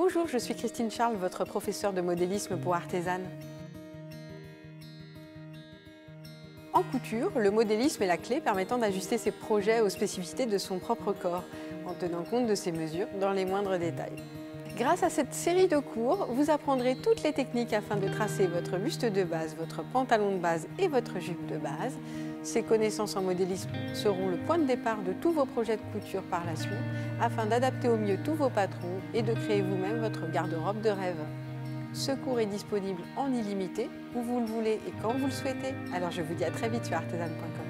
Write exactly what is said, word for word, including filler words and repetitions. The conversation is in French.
Bonjour, je suis Christine Charles, votre professeure de modélisme pour artisanes. En couture, le modélisme est la clé permettant d'ajuster ses projets aux spécificités de son propre corps, en tenant compte de ses mesures dans les moindres détails. Grâce à cette série de cours, vous apprendrez toutes les techniques afin de tracer votre buste de base, votre pantalon de base et votre jupe de base. Ces connaissances en modélisme seront le point de départ de tous vos projets de couture par la suite, afin d'adapter au mieux tous vos patrons et de créer vous-même votre garde-robe de rêve. Ce cours est disponible en illimité, où vous le voulez et quand vous le souhaitez. Alors je vous dis à très vite sur artisane point com.